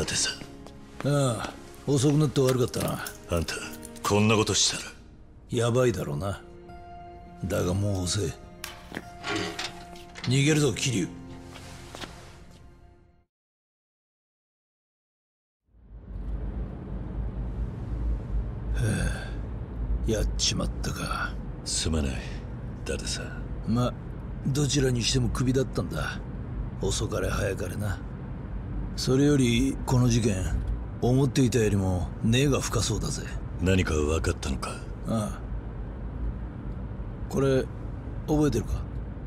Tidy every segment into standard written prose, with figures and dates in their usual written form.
さてさ。 ああ、遅くなって悪かったな。 あんたこんなことしたらやばいだろうな。だがもう遅い。逃げるぞ桐生。やっちまったか。 すまないだってさ。 ま、どちらにしてもクビだったんだ。遅かれ早かれな。それよりこの事件、思っていたよりも根が深そうだぜ。 何か分かったのか。 ああ、これ覚えてるか。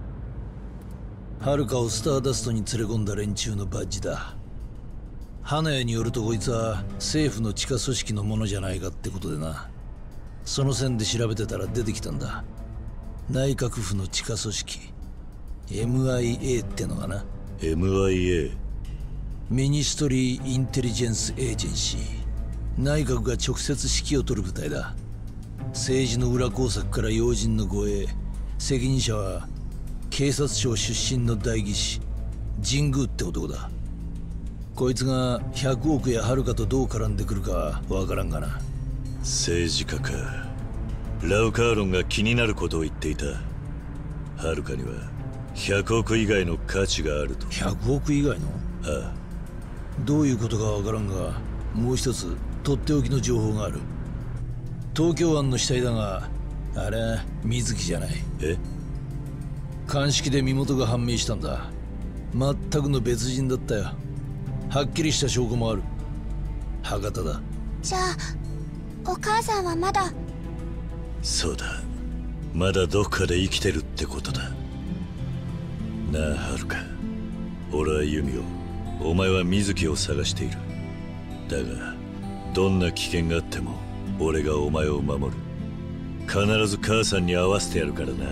遥をスターダストに連れ込んだ連中のバッジだ。花屋によるとこいつは政府の地下組織のものじゃないかってことでな。その線で調べてたら出てきたんだ。内閣府の地下組織 MIA ってのがな。 MIA。 ミニストリー・インテリジェンス・エージェンシー。内閣が直接指揮を執る部隊だ。政治の裏工作から要人の護衛、責任者は警察庁出身の代議士神宮って男だ。こいつが100億や遥とどう絡んでくるかは分からんがな。 政治家か。ラウカーロンが気になることを言っていた。遥には100億以外の価値があると。 100億以外の？ ああ。 どういうことか分からんが、もう一つとっておきの情報がある。東京湾の死体だが、あれは水木じゃない。 え？ 鑑識で身元が判明したんだ。全くの別人だったよ。はっきりした証拠もある。博多だ。 じゃあお母さんはまだ。 そうだ、まだどっかで生きてるってことだなあ。遥、俺は弓を、お前は水木を探している。だがどんな危険があっても俺がお前を守る。必ず母さんに会わせてやるからな。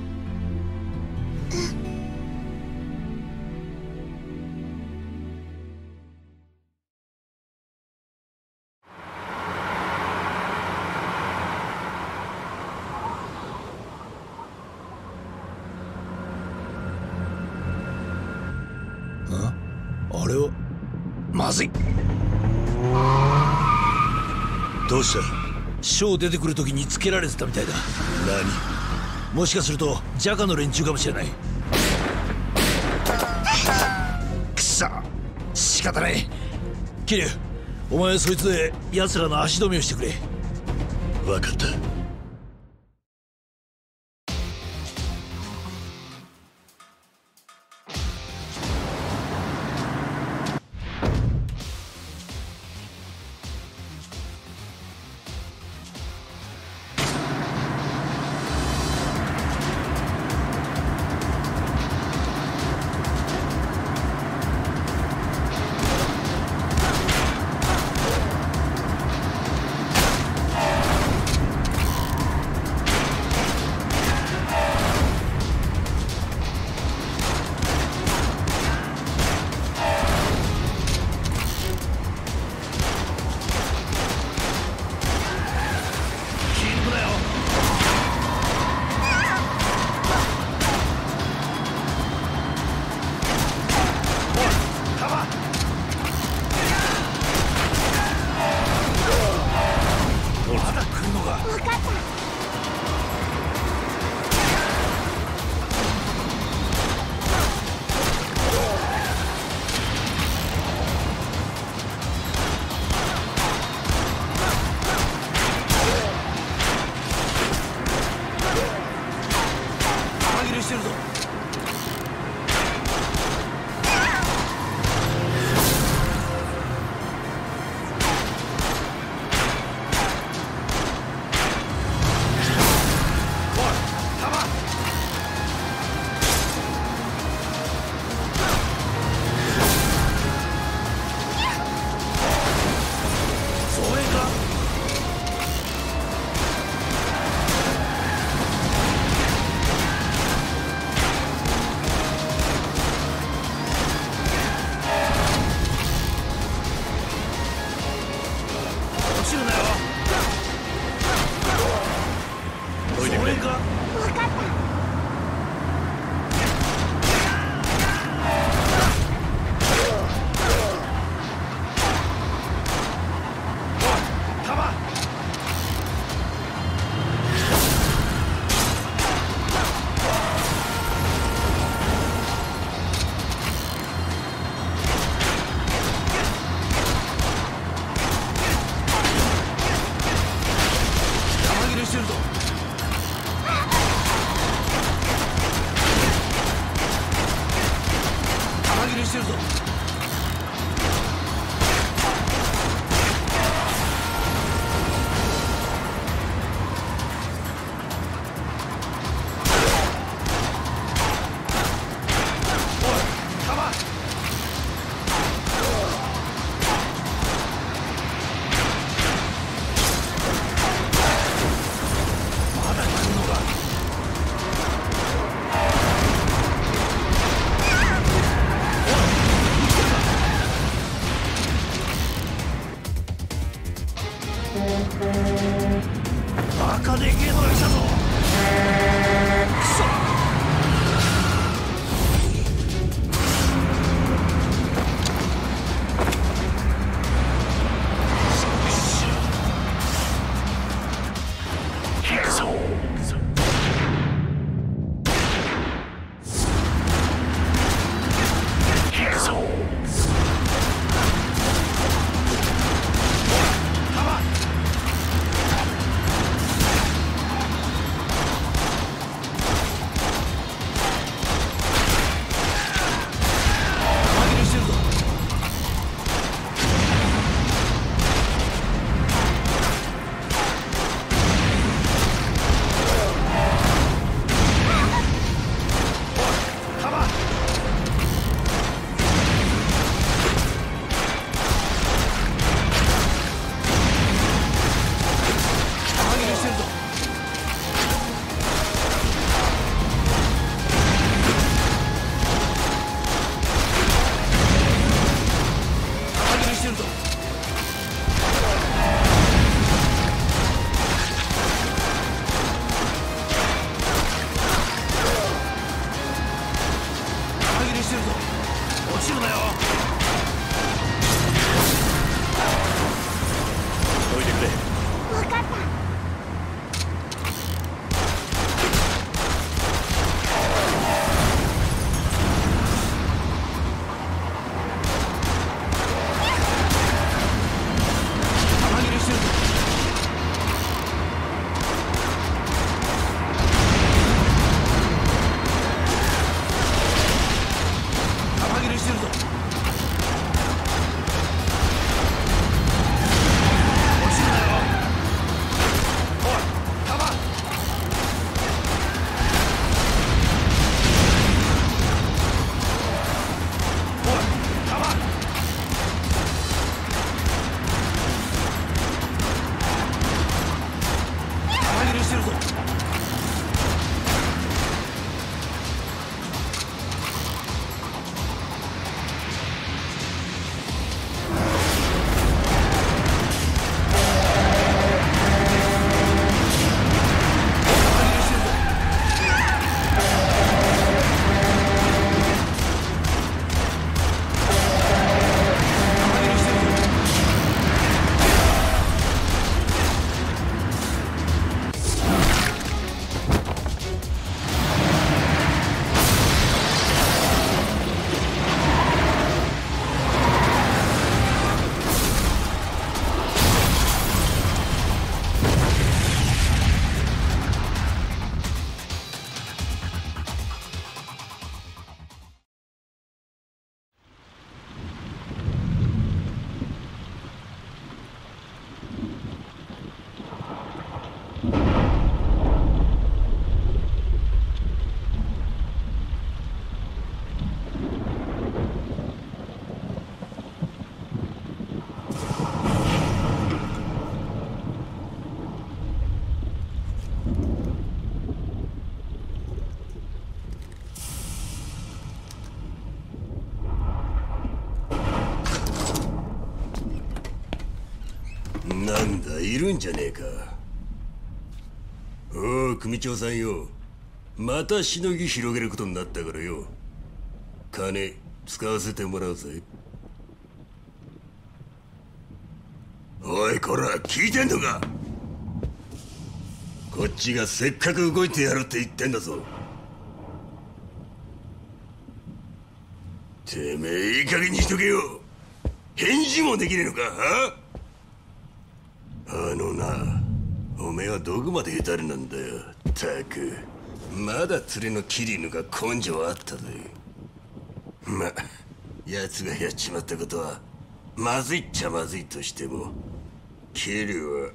あれはまずい。 どうした？ ショー出てくるときにつけられてたみたいだ。 何？ もしかするとジャカの連中かもしれない。くそ、仕方ない。桐生、お前はそいつで奴らの足止めをしてくれ。 分かった。 バカでけえのが来たぞ。くそ。 なんだ、いるんじゃねえか。おう、組長さんよ。またしのぎ広げることになったからよ。金使わせてもらうぜ。おいこら、聞いてんのか。こっちがせっかく動いてやるって言ってんだぞ。てめえいい加減にしとけよ。返事もできねえのか。あのな、おめえはどこまで下手なんだよ。たくまだ連れのキリヌが根性あったぜ。ま、奴がやっちまったことはまずいっちゃまずいとしても、キリは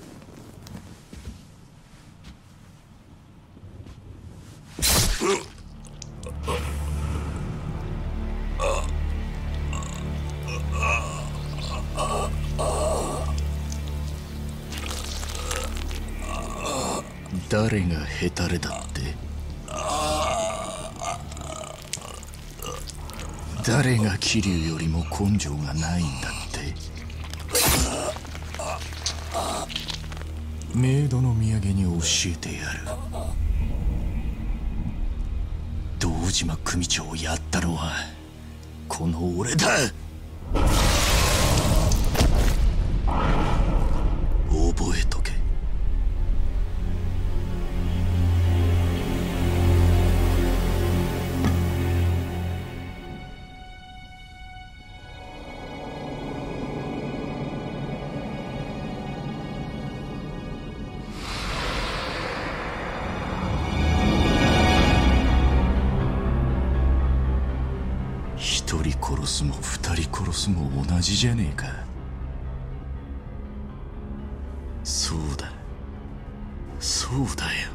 誰がヘタレだって？誰が桐生よりも根性がないんだって？ メイドの土産に教えてやる。堂島組長をやったのはこの俺だ。覚えとけ。一人殺すも二人殺すも同じじゃねえか。そうだ、そうだよ。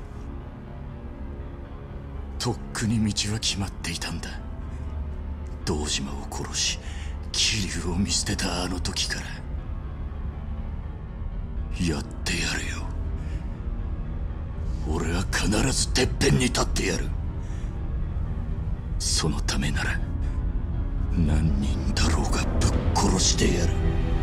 とっくに道は決まっていたんだ。堂島を殺し桐生を見捨てたあの時から。やってやるよ。俺は必ずてっぺんに立ってやる。そのためなら何人だろうがぶっ殺してやる。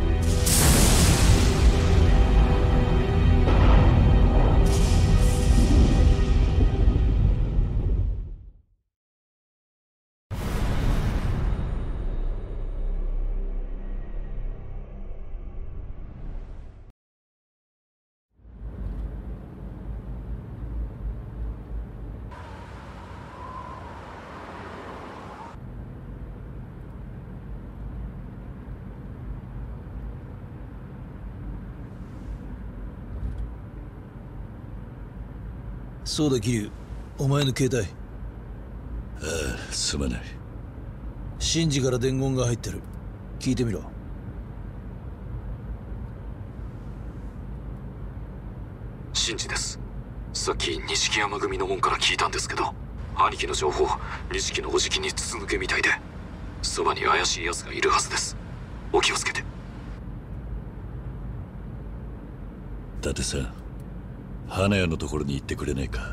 そうだ桐生、お前の携帯。 ああ、すまない。 シンジから伝言が入ってる。聞いてみろ。 シンジです。さっき錦山組の門から聞いたんですけど、兄貴の情報、錦のおじきに筒抜けみたいで、そばに怪しい奴がいるはずです。お気をつけて。 伊達さん、花屋のところに行ってくれないか。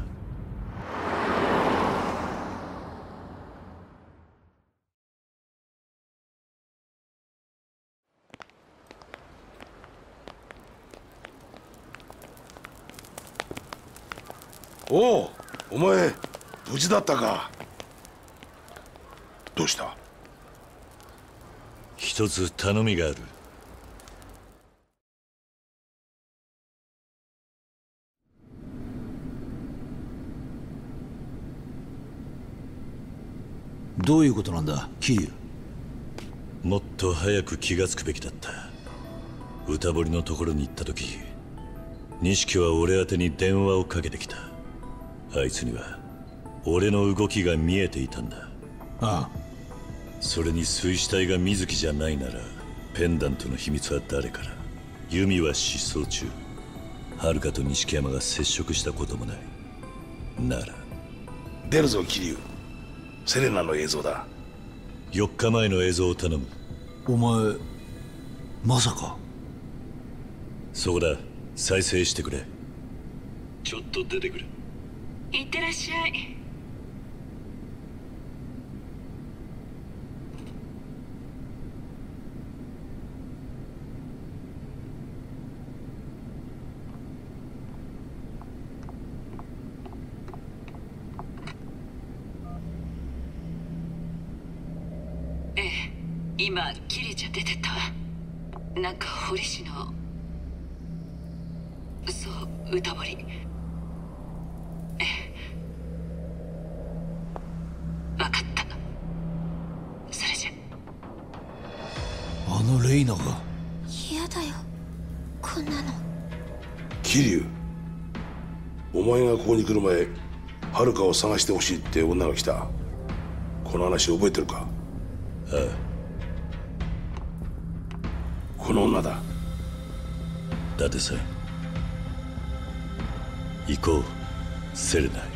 おう、お前無事だったか。どうした？ 一つ頼みがある。 どういうことなんだ桐生。 もっと早く気がつくべきだった。歌堀のところに行った時、錦は俺宛てに電話をかけてきた。あいつには俺の動きが見えていたんだ。 ああ、 それに水死体が水木じゃないなら、ペンダントの秘密は誰から。由美は失踪中。遥と錦山が接触したこともない。なら出るぞ桐生。セレナの映像だ。 4日前の映像を頼む。 お前まさか。 そこだ、再生してくれ。ちょっと出てくる。 いってらっしゃい。ええ、今キリちゃん出てったわ。なんか堀市の、そう歌堀。分かった。それじゃ。 あのレイナが。 嫌だよこんなの。 桐生、お前がここに来る前、遥を探してほしいって女が来た。この話覚えてるか？ ああ、 この女だ。 伊達さん、行こうセレナ。